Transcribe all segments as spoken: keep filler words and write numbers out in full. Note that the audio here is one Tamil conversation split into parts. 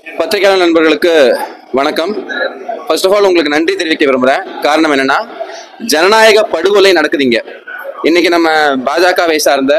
பத்திரிகையாளர் நண்பர்களுக்கு வணக்கம். ஃபர்ஸ்ட் ஆஃப் ஆல் உங்களுக்கு நன்றி தெரிவிக்க விரும்புகிறேன். காரணம் என்னன்னா, ஜனநாயக படுகொலை நடக்குதுங்க. இன்னைக்கு நம்ம பாஜகவை சார்ந்த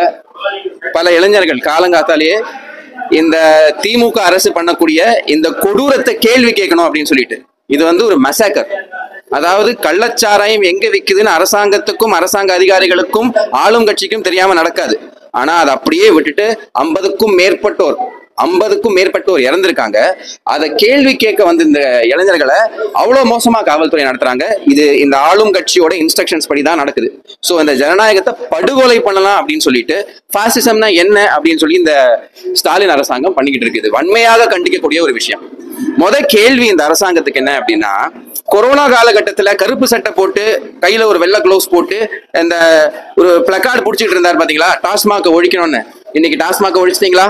பல இளைஞர்கள் காலங்காத்தாலேயே இந்த திமுக அரசு பண்ணக்கூடிய இந்த கொடூரத்தை கேள்வி கேட்கணும் அப்படின்னு சொல்லிட்டு, இது வந்து ஒரு மசாக்கர். அதாவது கள்ளச்சாராயம் எங்க விக்குதுன்னு அரசாங்கத்துக்கும் அரசாங்க அதிகாரிகளுக்கும் ஆளும் கட்சிக்கும் தெரியாம நடக்காது. ஆனா அதை அப்படியே விட்டுட்டு ஐம்பதுக்கும் மேற்பட்டோர் ஐம்பதுக்கும் மேற்பட்டோர் இறந்திருக்காங்க. அதை கேள்வி கேட்க வந்து இந்த இளைஞர்களை அவ்வளவு மோசமா காவல்துறை நடத்துறாங்க. இது இந்த ஆளும் கட்சியோட இன்ஸ்ட்ரக்ஷன்ஸ் படி தான் நடக்குது. ஸோ இந்த ஜனநாயகத்தை படுகொலை பண்ணலாம் அப்படின்னு சொல்லிட்டு, பாசிசம்னா என்ன அப்படின்னு சொல்லி இந்த ஸ்டாலின் அரசாங்கம் பண்ணிக்கிட்டு இருக்குது. வன்மையாக கண்டிக்கக்கூடிய ஒரு விஷயம். முத கேள்வி இந்த அரசாங்கத்துக்கு என்ன அப்படின்னா, கொரோனா காலகட்டத்துல கருப்பு சட்டை போட்டு கையில ஒரு வெள்ளை கிளவுஸ் போட்டு இந்த ஒரு பிளக்கார்டு பிடிச்சிட்டு இருந்தார் பாத்தீங்களா, டாஸ்மாக ஒழிக்கணும்னு. இன்னைக்கு டாஸ்மாக ஒழிச்சிட்டீங்களா?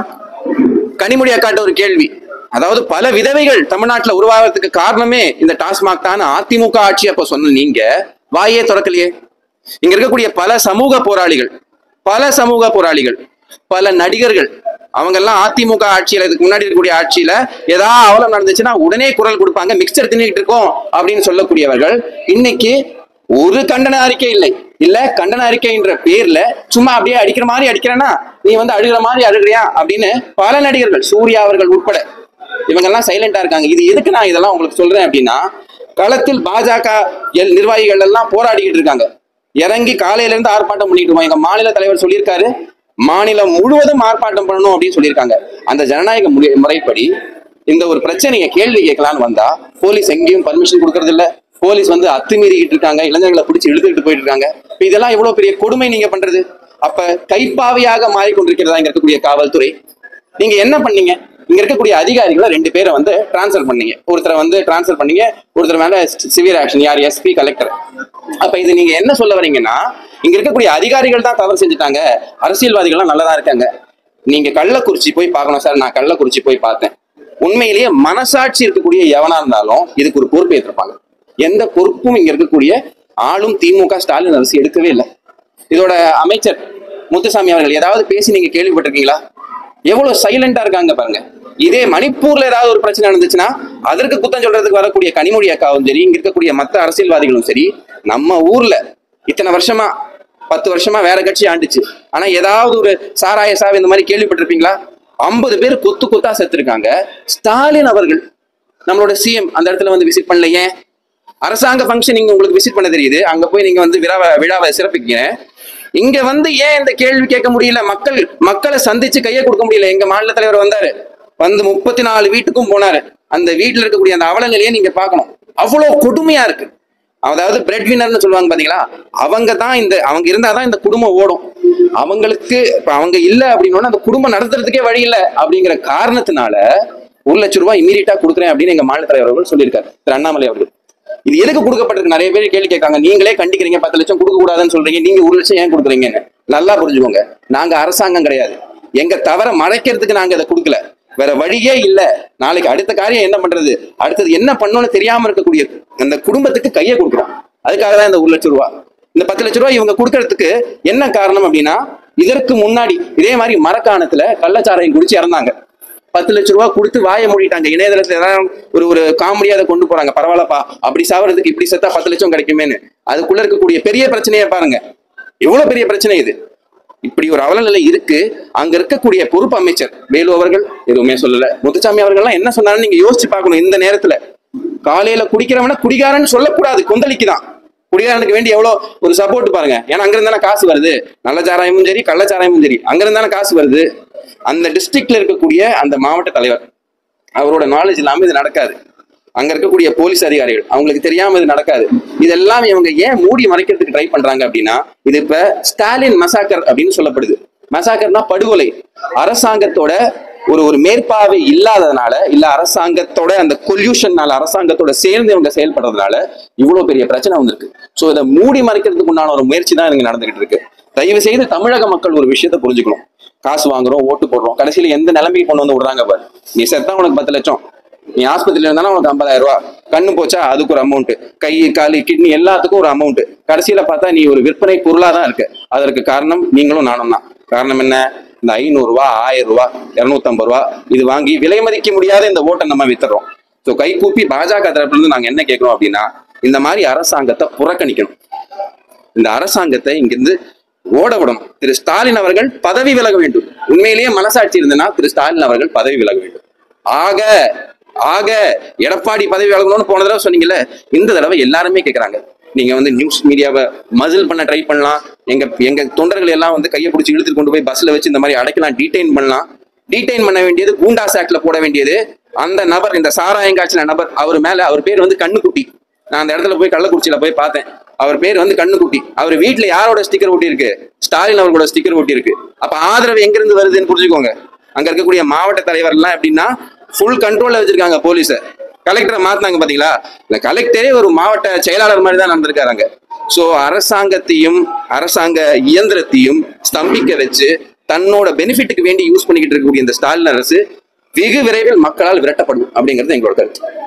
கனிமொழி அக்காட்ட ஒரு கேள்வி. அதாவது பல விதவைகள் தமிழ்நாட்டுல உருவாகிறதுக்கு காரணமே இந்த டாஸ்மாக் தான். அதிமுக ஆட்சி அப்ப சொன்ன நீங்க வாயே திறக்கலையே. இங்க இருக்கக்கூடிய பல சமூக போராளிகள் பல சமூக போராளிகள் பல நடிகர்கள் அவங்க எல்லாம் அதிமுக ஆட்சியில, இதுக்கு முன்னாடி இருக்கக்கூடிய ஆட்சியில ஏதாவது அவலம் நடந்துச்சுன்னா உடனே குரல் கொடுப்பாங்க. மிக்சர் தின்னுட்டு இருக்கோம் அப்படின்னு சொல்லக்கூடியவர்கள் இன்னைக்கு ஒரு கண்டன அறிக்கை இல்லை. இல்ல கண்டன அறிக்கைன்ற பேர்ல சும்மா அப்படியே அடிக்கிற மாதிரி அடிக்கிறேன்னா நீ வந்து அழுகிற மாதிரி அழுகிறியா அப்படின்னு பல நடிகர்கள், சூர்யா அவர்கள் உட்பட இவங்க எல்லாம் சைலண்டா இருக்காங்க. இது எதுக்கு நான் இதெல்லாம் உங்களுக்கு சொல்றேன் அப்படின்னா, களத்தில் பாஜக நிர்வாகிகள் எல்லாம் போராடிக்கிட்டு இருக்காங்க. இறங்கி காலையில இருந்து ஆர்ப்பாட்டம் பண்ணிட்டு இருக்கோம். எங்க மாநில தலைவர் சொல்லியிருக்காரு, மாநிலம் முழுவதும் ஆர்ப்பாட்டம் பண்ணணும் அப்படின்னு சொல்லியிருக்காங்க. அந்த ஜனநாயக முறைப்படி இந்த ஒரு பிரச்சனையை கேள்வி கேட்கலான்னு வந்தா போலீஸ் எங்கேயும் பர்மிஷன் கொடுக்கறது இல்ல. போலீஸ் வந்து அத்துமீறிக்கிட்டு இருக்காங்க, இளைஞர்களை பிடிச்சி இழுத்துக்கிட்டு போயிட்டு இருக்காங்க. இதெல்லாம் எவ்வளவு பெரிய கொடுமை நீங்க பண்றது. அப்ப கைப்பாவையாக மாறிக்கொண்டிருக்கிறதா இங்க இருக்கக்கூடிய காவல்துறை. நீங்க என்ன பண்ணீங்க? இங்க இருக்கக்கூடிய அதிகாரிகளை ரெண்டு பேரை வந்து டிரான்ஸ்பர் பண்ணீங்க. ஒருத்தரை வந்து டிரான்ஸ்பர் பண்ணீங்க, ஒருத்தர் மேல சிவியர் ஆக்ஷன். யார்? SP, collector. அப்ப இது நீங்க என்ன சொல்ல வரீங்கன்னா, இங்க இருக்கக்கூடிய அதிகாரிகள் தான் தவறு செஞ்சுட்டாங்க, அரசியல்வாதிகள்லாம் நல்லதா இருக்காங்க. நீங்க கள்ளக்குறிச்சி போய் பார்க்கணும் சார். நான் கள்ளக்குறிச்சி போய் பார்த்தேன். உண்மையிலேயே மனசாட்சி இருக்கக்கூடிய எவனா இருந்தாலும் இதுக்கு ஒரு பொறுப்பு ஏற்றிருப்பாங்க. எந்த பொறுப்பும் இங்க இருக்கக்கூடிய ஆளும் திமுக ஸ்டாலின் அரசு எடுக்கவே இல்லை. இதோட அமைச்சர் முத்துசாமி அவர்கள் ஏதாவது பேசி நீங்க கேள்விப்பட்டிருக்கீங்களா? எவ்வளவு சைலண்டா இருக்காங்க பாருங்க. இதே மணிப்பூர்ல ஏதாவது ஒரு பிரச்சனை நடந்துச்சுன்னா அதற்கு குத்தம் சொல்றதுக்கு வரக்கூடிய கனிமொழி அக்காவும் சரி, இங்க இருக்கக்கூடிய மற்ற அரசியல்வாதிகளும் சரி, நம்ம ஊர்ல இத்தனை வருஷமா பத்து வருஷமா வேற கட்சி ஆண்டுச்சு. ஆனா ஏதாவது ஒரு சாராய சாவு இந்த மாதிரி கேள்விப்பட்டிருப்பீங்களா? ஐம்பது பேர் கொத்து கொத்தா செத்துருக்காங்க. ஸ்டாலின் அவர்கள் நம்மளோட சிஎம் அந்த இடத்துல வந்து விசிட் பண்ணல. ஏன்? அரசாங்க ஃபங்க்ஷன் நீங்க உங்களுக்கு விசிட் பண்ண தெரியுது, அங்க போய் நீங்க வந்து விழாவை விழாவை சிறப்பிக்க. இங்க வந்து ஏன் இந்த கேள்வி கேட்க முடியல? மக்கள் மக்களை சந்திச்சு கையை கொடுக்க முடியல. எங்க மாநில தலைவர் வந்தாரு, வந்து முப்பத்தி நாலு வீட்டுக்கும் போனாரு. அந்த வீட்டுல இருக்கக்கூடிய அந்த அவல நிலையை நீங்க பார்க்கணும். அவ்வளவு கொடுமையா இருக்கு. அதாவது பிரெட் வின்னர்னு சொல்லுவாங்க பாத்தீங்களா, அவங்க தான் இந்த அவங்க இருந்தாதான் இந்த குடும்பம் ஓடும். அவங்களுக்கு இப்ப அவங்க இல்ல அப்படின்னா அந்த குடும்பம் நடத்துறதுக்கே வழி இல்லை. அப்படிங்கிற காரணத்தினால ஒரு லட்சம் ரூபாய் இமீடியட்டா கொடுக்குறேன் அப்படின்னு எங்க மாநில தலைவர் அவர்கள் சொல்லியிருக்காரு, திரு அண்ணாமலை அவர்கள். இது எதுக்கு கொடுக்கப்பட்டிருக்கு? நிறைய பேர் கேள்வி கேட்காங்க. நீங்களே கண்டிக்கிறீங்க, பத்து லட்சம் கொடுக்க கூடாதுன்னு சொல்றீங்க, நீங்க ஒரு லட்சம் ஏன் கொடுக்குறீங்கன்னு. நல்லா புரிஞ்சுக்கோங்க, நாங்க அரசாங்கம் கிடையாது. எங்க தவற மறைக்கிறதுக்கு நாங்க அதை கொடுக்கல, வேற வழியே இல்லை. நாளைக்கு அடுத்த காரியம் என்ன பண்றது, அடுத்தது என்ன பண்ணணும்னு தெரியாம இருக்கக்கூடிய அந்த குடும்பத்துக்கு கையை கொடுக்குறோம். அதுக்காக தான் இந்த ஒரு லட்சம் ரூபாய். இந்த பத்து லட்சம் ரூபாய் இவங்க கொடுக்கறதுக்கு என்ன காரணம் அப்படின்னா, இதற்கு முன்னாடி இதே மாதிரி மரக்காணத்துல கள்ளச்சாராயம் குடிச்சு இறந்தாங்க. பத்து லட்சம் ரூபாய் கொடுத்து வாயை மூடிட்டாங்க. இணையதளத்துல ஏதாவது ஒரு ஒரு காமெடியாத கொண்டு போறாங்க, பரவாயில்லப்பா அப்படி சாவறதுக்கு இப்படி செத்தா பத்து லட்சம் கிடைக்குமேன்னு. அதுக்குள்ள இருக்கக்கூடிய பெரிய பிரச்சனையை பாருங்க. எவ்வளவு பெரிய பிரச்சனை இது. இப்படி ஒரு அவலநிலை இருக்கு. அங்க இருக்கக்கூடிய பொறுப்பு அமைச்சர் வேலு அவர்கள் எதுவுமே சொல்லல. முத்துசாமி அவர்கள்லாம் என்ன சொன்னாலும் நீங்க யோசிச்சு பார்க்கணும். இந்த நேரத்துல காலையில குடிக்கிறவன குடிகாரன்னு சொல்லக்கூடாது, கொந்தளிக்குதான். குடிகாரனுக்கு வேண்டி எவ்வளவு ஒரு சப்போர்ட் பாருங்க. ஏன்னா அங்க இருந்தானே காசு வருது. நல்ல சாராயமும் சரி கள்ளச்சாராயமும் சரி அங்க இருந்தானே காசு வருது. அந்த டிஸ்ட்ரிக்ட்ல இருக்கக்கூடிய அந்த மாவட்ட தலைவர் அவரோட நாலேஜ் இல்லாம இது நடக்காது. அங்க இருக்கக்கூடிய போலீஸ் அதிகாரிகள் அவங்களுக்கு தெரியாம இது நடக்காது. இதெல்லாம் இவங்க ஏன் மூடி மறைக்கிறதுக்கு ட்ரை பண்றாங்க அப்படின்னா, இது இப்ப ஸ்டாலின் மசாக்கர் அப்படின்னு சொல்லப்படுது. மசாக்கர்னா படுகொலை. அரசாங்கத்தோட ஒரு ஒரு மேற்பார்வை இல்லாததுனால, இல்ல அரசாங்கத்தோட அந்த கொல்யூஷன்னால, அரசாங்கத்தோட சேர்ந்து இவங்க செயல்படுறதுனால இவ்வளவு பெரிய பிரச்சனை வந்திருக்கு. சோ இதை மூடி மறைக்கிறதுக்கு உண்டான ஒரு முயற்சி தான் இங்க நடந்துகிட்டு இருக்கு. தயவு செய்து தமிழக மக்கள் ஒரு விஷயத்த புரிஞ்சுக்கணும். காசு வாங்குறோம், ஓட்டு போடுறோம், கடைசியில எந்த நிலைமைக்கு கொண்டு வந்து விடுறாங்க பாரு. நீ செத்தா உனக்கு பத்து லட்சம், நீ ஆஸ்பத்திரியில இருந்தாலும் உனக்கு ஐம்பதாயிரம் ரூபாய், கண்ணு போச்சா அதுக்கு ஒரு அமௌண்ட், கை காலு கிட்னி எல்லாத்துக்கும் ஒரு அமௌண்ட். கடைசியில பார்த்தா நீ ஒரு விற்பனை பொருளா தான் இருக்கு. அதற்கு காரணம் நீங்களும் நானும் தான். காரணம் என்ன? இந்த ஐநூறு ரூபா ஆயிரம் ரூபா இருநூத்தி ஐம்பது ரூபா இது வாங்கி விலை மதிக்க முடியாத இந்த ஓட்டை நம்ம வித்துறோம். ஸோ கை கூப்பி பாஜக தரப்புல இருந்து நாங்க என்ன கேட்கிறோம் அப்படின்னா, இந்த மாதிரி அரசாங்கத்தை புறக்கணிக்கணும். இந்த அரசாங்கத்தை இங்கிருந்து ஓட விடணும். திரு ஸ்டாலின் அவர்கள் பதவி விலக வேண்டும். உண்மையிலேயே மனசாட்சி இருந்ததுன்னா திரு ஸ்டாலின் அவர்கள் பதவி விலக வேண்டும். ஆக ஆக எடப்பாடி பதவி விலகணும்னு போன தடவை சொன்னீங்கல்ல, இந்த தடவை எல்லாருமே கேட்கறாங்க. நீங்க வந்து நியூஸ் மீடியாவை மசில் பண்ண ட்ரை பண்ணலாம், எங்க எங்க தொண்டர்கள் எல்லாம் வந்து கையை பிடிச்சி இழுத்துட்டு கொண்டு போய் பஸ்ல வச்சு இந்த மாதிரி அடைக்கலாம், டீடைன் பண்ணலாம். டீடைன் பண்ண வேண்டியது கூண்டாஸ் ஆக்ட்ல போட வேண்டியது. அந்த நபர், இந்த சாராயங்காய்ச்சின நபர், அவர் மேல, அவர் பேர் வந்து கண்ணுக்குட்டி. நான் அந்த இடத்துல போய் கள்ளக்குறிச்சியில போய் பார்த்தேன். அவர் பேர் வந்து கண்ணுக்குட்டி. அவர் வீட்டுல யாரோட ஸ்டிக்கர் ஒட்டி இருக்கு? ஸ்டாலின் அவர்களோட ஸ்டிக்கர் ஒட்டி இருக்கு. அப்ப ஆதரவு எங்க இருந்து வருதுன்னு புரிஞ்சுக்கோங்க. அங்க இருக்கக்கூடிய மாவட்ட தலைவர் எல்லாம் எப்படின்னா ஃபுல் கண்ட்ரோல்ல வச்சிருக்காங்க போலீஸை. கலெக்டரை மாத்தினாங்க பாத்தீங்களா? இந்த கலெக்டரே ஒரு மாவட்ட செயலாளர் மாதிரி தான் நடந்திருக்காங்க. சோ அரசாங்கத்தையும் அரசாங்க இயந்திரத்தையும் ஸ்தம்பிக்க வச்சு தன்னோட பெனிஃபிட்டுக்கு வேண்டி யூஸ் பண்ணிக்கிட்டு இருக்கக்கூடிய இந்த ஸ்டாலின் அரசு வெகு விரைவில் மக்களால் விரட்டப்படும் அப்படிங்கிறது எங்களோட கருத்து.